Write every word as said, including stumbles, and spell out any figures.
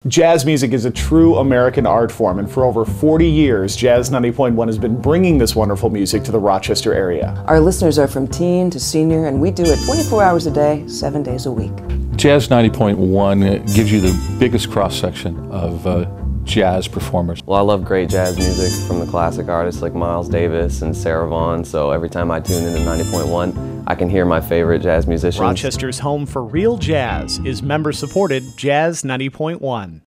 Jazz music is a true American art form, and for over forty years, Jazz ninety point one has been bringing this wonderful music to the Rochester area. Our listeners are from teen to senior, and we do it twenty-four hours a day, seven days a week. Jazz ninety point one gives you the biggest cross-section of uh, jazz performers. Well, I love great jazz music from the classic artists like Miles Davis and Sarah Vaughan, so every time I tune into ninety point one, I can hear my favorite jazz musicians. Rochester's home for real jazz is member-supported Jazz ninety point one.